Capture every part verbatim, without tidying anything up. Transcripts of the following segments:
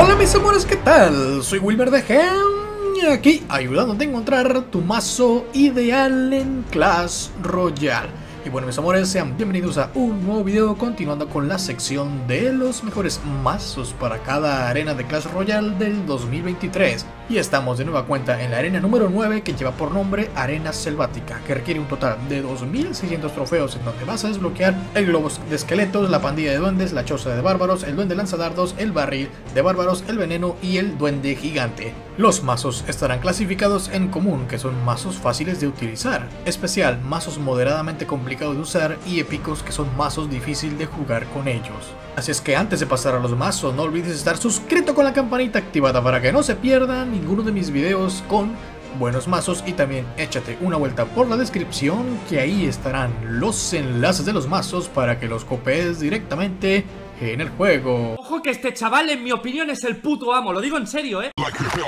Hola mis amores, ¿qué tal? Soy Wilmer de Gem, aquí ayudándote a encontrar tu mazo ideal en Clash Royale. Y bueno mis amores, sean bienvenidos a un nuevo video continuando con la sección de los mejores mazos para cada arena de Clash Royale del dos mil veintitrés. Y estamos de nueva cuenta en la arena número nueve, que lleva por nombre Arena Selvática, que requiere un total de dos mil seiscientos trofeos, en donde vas a desbloquear el globo de esqueletos, la pandilla de duendes, la choza de bárbaros, el duende lanzadardos, el barril de bárbaros, el veneno y el duende gigante. Los mazos estarán clasificados en común, que son mazos fáciles de utilizar, especial, mazos moderadamente complicados de usar, y épicos, que son mazos difíciles de jugar con ellos. Así es que antes de pasar a los mazos, no olvides estar suscrito con la campanita activada para que no se pierdan ninguno de mis videos con buenos mazos, y también échate una vuelta por la descripción, que ahí estarán los enlaces de los mazos para que los copies directamente en el juego. Ojo que este chaval, en mi opinión, es el puto amo, lo digo en serio, eh.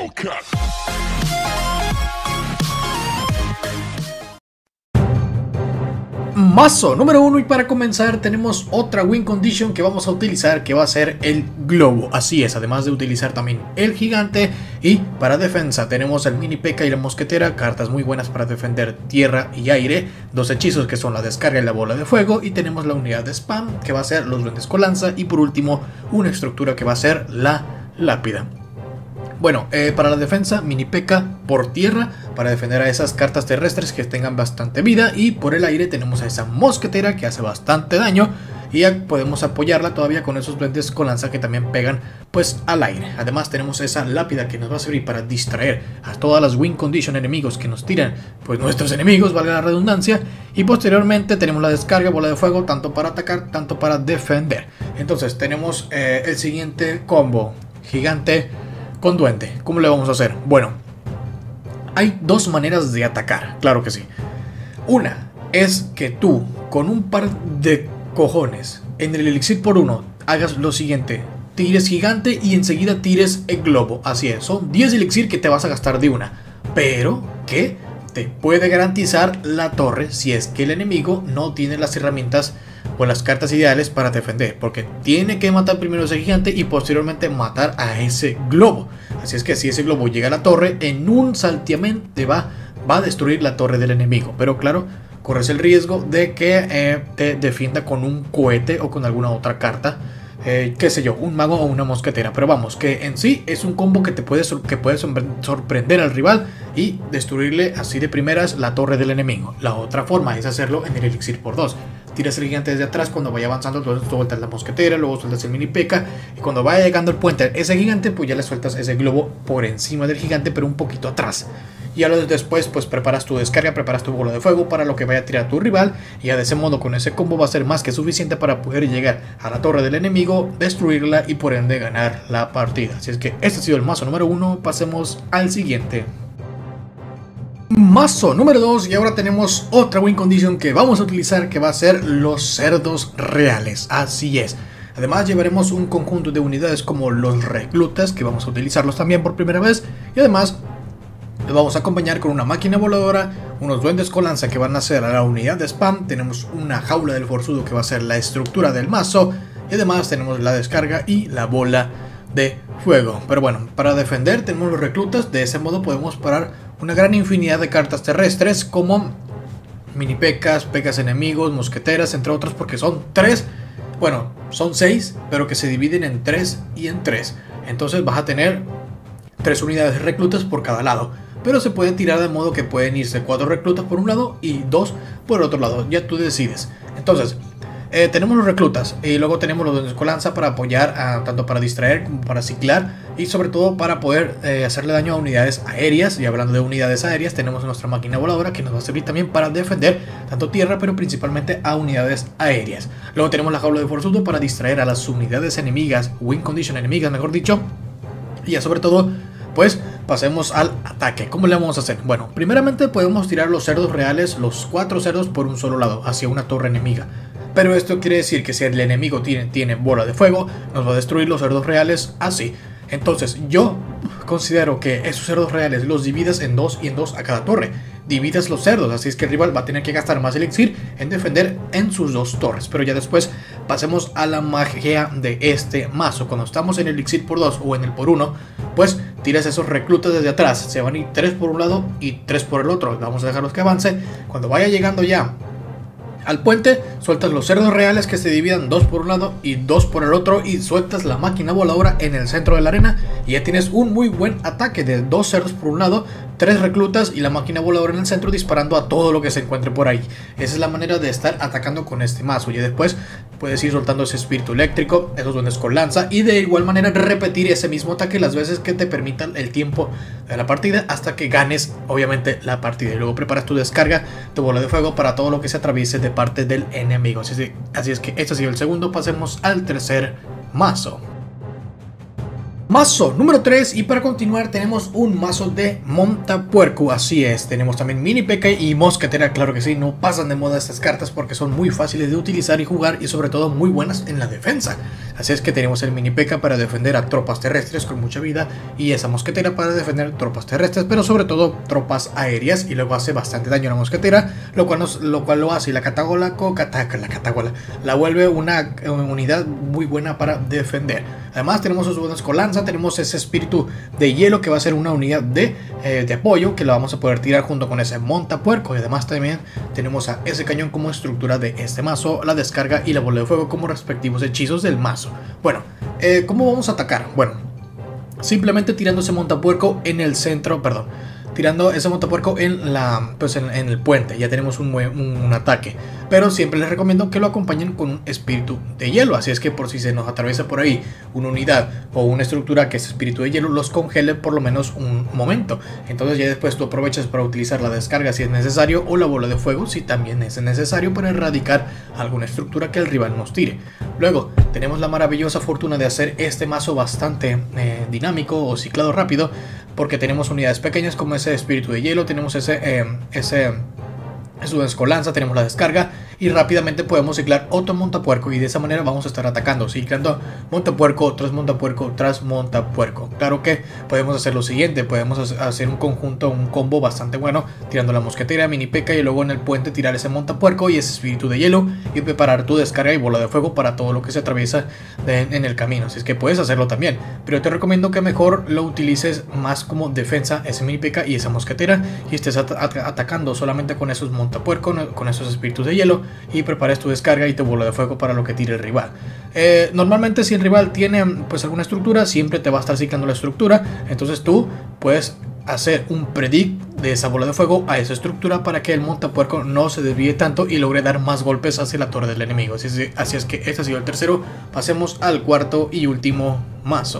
Mazo número uno, y para comenzar tenemos otra win condition que vamos a utilizar, que va a ser el globo. Así es, además de utilizar también el gigante. Y para defensa tenemos el mini P K y la mosquetera, cartas muy buenas para defender tierra y aire. Dos hechizos que son la descarga y la bola de fuego, y tenemos la unidad de spam que va a ser los duendes con lanza, y por último una estructura que va a ser la lápida. Bueno, eh, para la defensa, mini P K por tierra, para defender a esas cartas terrestres que tengan bastante vida, y por el aire tenemos a esa mosquetera que hace bastante daño, y ya podemos apoyarla todavía con esos duendes con lanza que también pegan pues al aire. Además tenemos esa lápida que nos va a servir para distraer a todas las win condition enemigos que nos tiran pues nuestros enemigos, valga la redundancia, y posteriormente tenemos la descarga, bola de fuego, tanto para atacar, tanto para defender. Entonces tenemos eh, el siguiente combo, gigante con duende. ¿Cómo le vamos a hacer? Bueno, hay dos maneras de atacar, claro que sí. Una es que tú, con un par de cojones en el elixir por uno, hagas lo siguiente: tires gigante y enseguida tires el globo. Así es, son diez elixir que te vas a gastar de una, pero que te puede garantizar la torre si es que el enemigo no tiene las herramientas o las cartas ideales para defender, porque tiene que matar primero a ese gigante y posteriormente matar a ese globo. Así es que si ese globo llega a la torre, en un santiamén te va, va a destruir la torre del enemigo, pero claro, corres el riesgo de que eh, te defienda con un cohete o con alguna otra carta, eh, qué sé yo, un mago o una mosquetera. Pero vamos, que en sí es un combo que te puede, que puede sorprender al rival y destruirle así de primeras la torre del enemigo. La otra forma es hacerlo en el elixir por dos. Tiras el gigante desde atrás, cuando vaya avanzando tú sueltas la mosquetera, luego sueltas el mini P K, y cuando vaya llegando al puente ese gigante, pues ya le sueltas ese globo por encima del gigante, pero un poquito atrás. Y ya después pues preparas tu descarga, preparas tu bola de fuego para lo que vaya a tirar tu rival, y ya de ese modo, con ese combo va a ser más que suficiente para poder llegar a la torre del enemigo, destruirla y por ende ganar la partida. Así es que este ha sido el mazo número uno, pasemos al siguiente. Mazo número dos, y ahora tenemos otra win condition que vamos a utilizar, que va a ser los cerdos reales. Así es. Además llevaremos un conjunto de unidades como los reclutas, que vamos a utilizarlos también por primera vez, y además los vamos a acompañar con una máquina voladora, unos duendes con lanza que van a ser a la unidad de spam, tenemos una jaula del forzudo que va a ser la estructura del mazo, y además tenemos la descarga y la bola de fuego. Pero bueno, para defender tenemos los reclutas. De ese modo podemos parar una gran infinidad de cartas terrestres como mini P Ks, P Ks enemigos, mosqueteras, entre otros, porque son tres, bueno, son seis, pero que se dividen en tres y en tres. Entonces vas a tener tres unidades de reclutas por cada lado, pero se puede tirar de modo que pueden irse cuatro reclutas por un lado y dos por otro lado, ya tú decides. Entonces Eh, tenemos los reclutas, y luego tenemos los duendes con lanza para apoyar, a, tanto para distraer como para ciclar, y sobre todo para poder eh, hacerle daño a unidades aéreas. Y hablando de unidades aéreas, tenemos nuestra máquina voladora que nos va a servir también para defender tanto tierra, pero principalmente a unidades aéreas. Luego tenemos la jaula de forzudo para distraer a las unidades enemigas, win condition enemigas mejor dicho, y ya sobre todo pues pasemos al ataque. ¿Cómo le vamos a hacer? Bueno, primeramente podemos tirar los cerdos reales, los cuatro cerdos por un solo lado, hacia una torre enemiga. Pero esto quiere decir que si el enemigo tiene, tiene bola de fuego, nos va a destruir los cerdos reales así. Entonces yo considero que esos cerdos reales los divides en dos y en dos a cada torre. Divides los cerdos, así es que el rival va a tener que gastar más elixir en defender en sus dos torres. Pero ya después pasemos a la magia de este mazo. Cuando estamos en el elixir por dos o en el por uno, pues tiras esos reclutas desde atrás. Se van a ir tres por un lado y tres por el otro. Vamos a dejarlos que avance. Cuando vaya llegando ya al puente, sueltas los cerdos reales que se dividan dos por un lado y dos por el otro, y sueltas la máquina voladora en el centro de la arena y ya tienes un muy buen ataque de dos cerdos por un lado, tres reclutas y la máquina voladora en el centro disparando a todo lo que se encuentre por ahí. Esa es la manera de estar atacando con este mazo. Y después puedes ir soltando ese espíritu eléctrico, esos duendes con lanza, y de igual manera repetir ese mismo ataque las veces que te permitan el tiempo de la partida hasta que ganes obviamente la partida. Y luego preparas tu descarga, tu bola de fuego para todo lo que se atraviese de parte del enemigo. Así es, de, así es que este ha sido el segundo. Pasemos al tercer mazo. Mazo número tres, y para continuar tenemos un mazo de montapuerco, así es, tenemos también mini P.K. y mosquetera, claro que sí, no pasan de moda estas cartas porque son muy fáciles de utilizar y jugar y sobre todo muy buenas en la defensa. Así es que tenemos el mini P.K. para defender a tropas terrestres con mucha vida y esa mosquetera para defender tropas terrestres, pero sobre todo tropas aéreas, y luego hace bastante daño a la mosquetera, lo cual, nos, lo, cual lo hace y la catagola, cataca, la catagola, la vuelve una, una unidad muy buena para defender. Además tenemos los buenos con lanza, tenemos ese espíritu de hielo que va a ser una unidad de, eh, de apoyo que la vamos a poder tirar junto con ese montapuerco, y además también tenemos a ese cañón como estructura de este mazo, la descarga y la bola de fuego como respectivos hechizos del mazo. Bueno, eh, ¿cómo vamos a atacar? Bueno, simplemente tirando ese montapuerco en el centro, perdón, tirando ese montapuerco en, la, pues en, en el puente, ya tenemos un, un, un ataque. Pero siempre les recomiendo que lo acompañen con un espíritu de hielo, así es que por si se nos atraviesa por ahí una unidad o una estructura que es espíritu de hielo, los congele por lo menos un momento. Entonces ya después tú aprovechas para utilizar la descarga si es necesario, o la bola de fuego si también es necesario, para erradicar alguna estructura que el rival nos tire. Luego tenemos la maravillosa fortuna de hacer este mazo bastante eh, dinámico o ciclado rápido, porque tenemos unidades pequeñas como ese espíritu de hielo, tenemos ese, eh, ese su escolanza, tenemos la descarga y rápidamente podemos ciclar otro montapuerco, y de esa manera vamos a estar atacando, ciclando montapuerco tras montapuerco tras montapuerco. Claro que podemos hacer lo siguiente, podemos hacer un conjunto, un combo bastante bueno, tirando la mosquetera, mini P.K. y luego en el puente tirar ese montapuerco y ese espíritu de hielo y preparar tu descarga y bola de fuego para todo lo que se atraviesa de, en el camino. Así es que puedes hacerlo también, pero te recomiendo que mejor lo utilices más como defensa, ese mini P.K. y esa mosquetera, y estés at at atacando solamente con esos montapuerco, con esos espíritus de hielo, y prepares tu descarga y tu bola de fuego para lo que tire el rival. Eh, normalmente si el rival tiene pues alguna estructura, siempre te va a estar ciclando la estructura, entonces tú puedes hacer un predict de esa bola de fuego a esa estructura para que el montapuerco no se desvíe tanto y logre dar más golpes hacia la torre del enemigo. Así es, así es que este ha sido el tercero. Pasemos al cuarto y último mazo.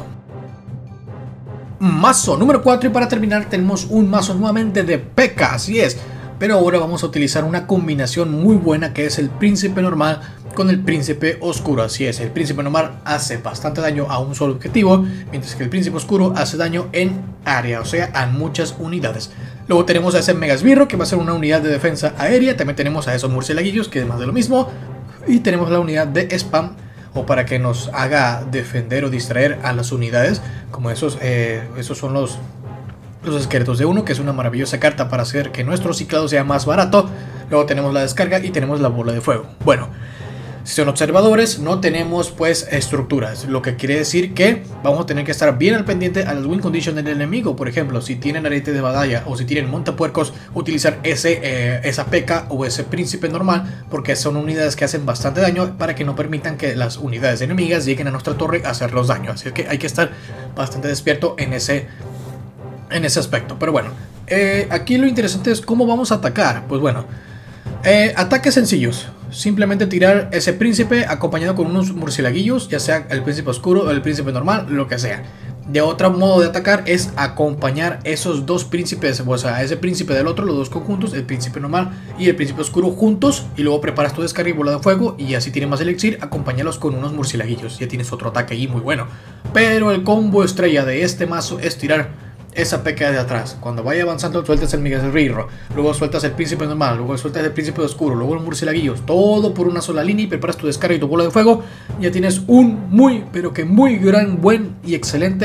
Mazo número cuatro, y para terminar tenemos un mazo nuevamente de P K, así es. Pero ahora vamos a utilizar una combinación muy buena que es el príncipe normal con el príncipe oscuro. Así es, el príncipe normal hace bastante daño a un solo objetivo, mientras que el príncipe oscuro hace daño en área, o sea, a muchas unidades. Luego tenemos a ese mega esbirro que va a ser una unidad de defensa aérea. También tenemos a esos murcielaguillos que es más de lo mismo. Y tenemos la unidad de spam, o para que nos haga defender o distraer a las unidades, como esos, eh, esos son los... los esqueletos de uno, que es una maravillosa carta para hacer que nuestro ciclado sea más barato. Luego tenemos la descarga y tenemos la bola de fuego. Bueno, si son observadores, no tenemos pues estructuras, lo que quiere decir que vamos a tener que estar bien al pendiente a las win condition del enemigo. Por ejemplo, si tienen arete de batalla o si tienen montapuercos, utilizar ese, eh, esa P K o ese príncipe normal, porque son unidades que hacen bastante daño, para que no permitan que las unidades enemigas lleguen a nuestra torre a hacerlos daño. Así que hay que estar bastante despierto en ese en ese aspecto. Pero bueno, eh, aquí lo interesante es cómo vamos a atacar. Pues bueno, eh, ataques sencillos, simplemente tirar ese príncipe acompañado con unos murcielaguillos, ya sea el príncipe oscuro o el príncipe normal, lo que sea. De otro modo de atacar es acompañar esos dos príncipes, o sea, ese príncipe del otro, los dos conjuntos, el príncipe normal y el príncipe oscuro juntos, y luego preparas tu descarga y bola de fuego, y así tienes más elixir, acompáñalos con unos murcielaguillos, ya tienes otro ataque ahí muy bueno. Pero el combo estrella de este mazo es tirar esa P K de atrás. Cuando vaya avanzando sueltas el mega esbirro, luego sueltas el príncipe normal, luego sueltas el príncipe oscuro, luego los murcielaguillos, todo por una sola línea, y preparas tu descarga y tu bola de fuego. Ya tienes un muy pero que muy gran, buen y excelente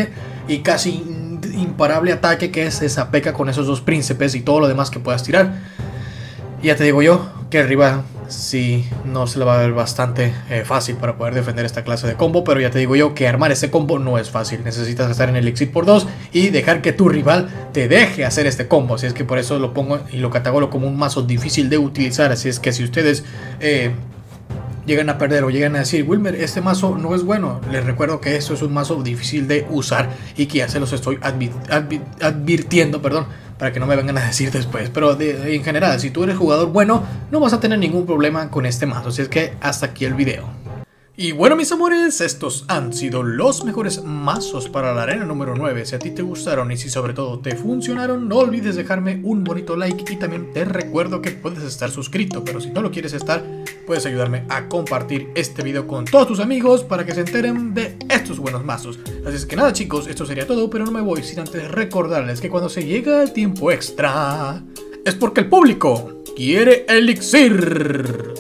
y casi imparable ataque que es esa P.E.K.K.A con esos dos príncipes y todo lo demás que puedas tirar. Y ya te digo yo que el rival sí no se le va a ver bastante eh, fácil para poder defender esta clase de combo, pero ya te digo yo que armar este combo no es fácil. Necesitas estar en el elixir por dos y dejar que tu rival te deje hacer este combo. Así es que por eso lo pongo y lo catalogo como un mazo difícil de utilizar. Así es que si ustedes eh, llegan a perder o llegan a decir, Wilmer, este mazo no es bueno, les recuerdo que esto es un mazo difícil de usar y que ya se los estoy advi advi advirtiendo, perdón, para que no me vengan a decir después. Pero de, en general, si tú eres jugador bueno, no vas a tener ningún problema con este mazo. Así es que hasta aquí el video. Y bueno, mis amores, estos han sido los mejores mazos para la arena número nueve. Si a ti te gustaron y si sobre todo te funcionaron, no olvides dejarme un bonito like. Y también te recuerdo que puedes estar suscrito, pero si no lo quieres estar, puedes ayudarme a compartir este video con todos tus amigos para que se enteren de estos buenos mazos. Así es que nada, chicos, esto sería todo, pero no me voy sin antes recordarles que cuando se llega el tiempo extra es porque el público quiere elixir.